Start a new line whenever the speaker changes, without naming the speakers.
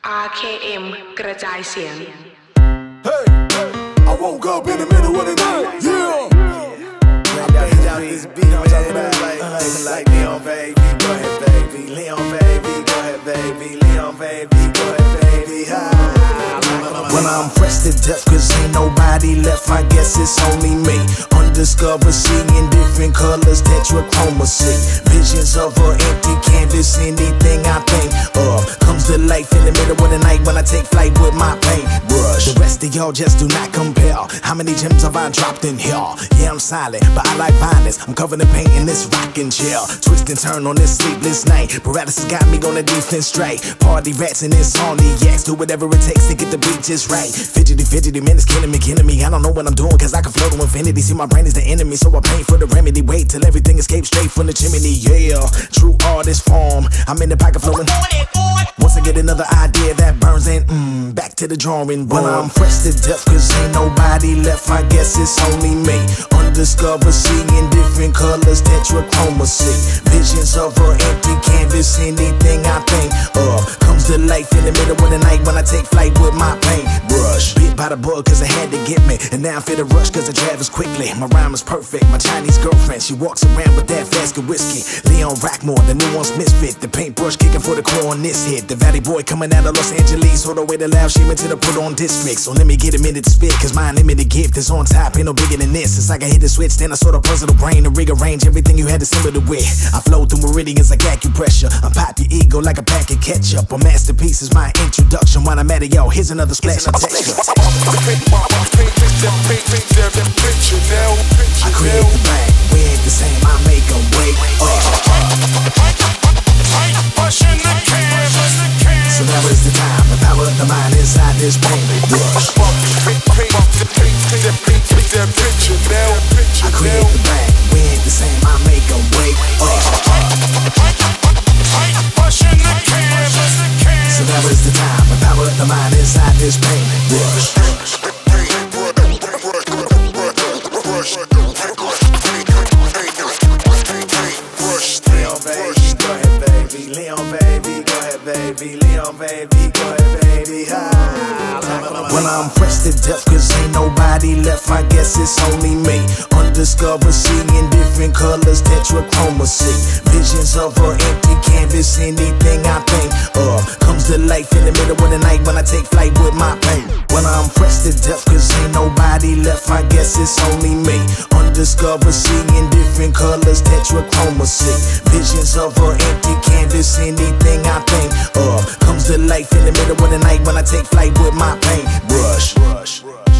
RKM กระจายเสียง
Hey, I woke up in the middle of the night. Yeah. I banged out this beat, man. Like Leon, baby, go ahead, baby. Leon, baby, go ahead, baby. Leon, baby, go ahead, baby. When I'm fresh to death, cause ain't nobody left, I guess it's only me. Undiscovered, seeing different colors, tetrachromacy. Visions of an empty canvas, anything I think of comes to life in the middle of the night when I take flight with my paintbrush. The rest of y'all just do not compare. How many gems have I dropped in here? Yeah, I'm silent, but I like violence. I'm covered in paint in this rocking chair. Twist and turn on this sleepless night. Paralysis got me on the defense straight. Party rats and insomniacs. Do whatever it takes to get the beat just right. Fidgety, man, it's killing me. I don't know what I'm doing, cause I can float to infinity. See, my brain is the enemy, so I paint for the remedy. Wait till everything escapes straight from the chimney. Yeah, true artist form. I'm in the pocket floating. Once I get another idea that burns in, back to the drawing board. When I'm fresh to death, cause ain't nobody left, I guess it's only me. Undiscovered, seeing different colors, tetrachromacy. Visions of an empty canvas, anything I think of comes to life in the middle of the night when I take flight with my paintbrush. Bit by the bug cause it had to get me, and now I feel the rush cause I travel quickly. My rhyme is perfect, my Chinese girlfriend, she walks around with that flask of whiskey. Leon Rockmore, the nuance misfit, the paintbrush kicking for the core on this hit. The Valley Boy coming out of Los Angeles, all the way to Loud, she went to the put on district. So let me get a minute to spit, cause my unlimited gift is on top, ain't no bigger than this. It's like I hit the switch, then I sort of puzzle the brain to rearrange everything you had to simmer it with. I flow through meridians like acupressure, unpop your ego like a pack of ketchup. A masterpiece is my introduction. When I'm at it, yo, here's another splash of texture. I create the bang, we ain't the same, I make them wake up. So now is the time, the power of the mind inside this paintbrush. I create the bang, we ain't the same, I make them wake up. So now is the time, the power of the mind inside this paintbrush. Leon, baby, go ahead, baby. When I'm fresh to death, cause ain't nobody left, I guess it's only me. Undiscovered, seeing different colors, tetrachromacy. Visions of an empty canvas, anything I think of comes to life in the middle of the night when I take flight with my paint. When I'm fresh to death, cause ain't nobody left, I guess it's only me. Undiscovered, seeing different colors, tetrachromacy. Visions of an empty canvas, anything I think of comes to life in the middle of the night when I take flight with my paintbrush.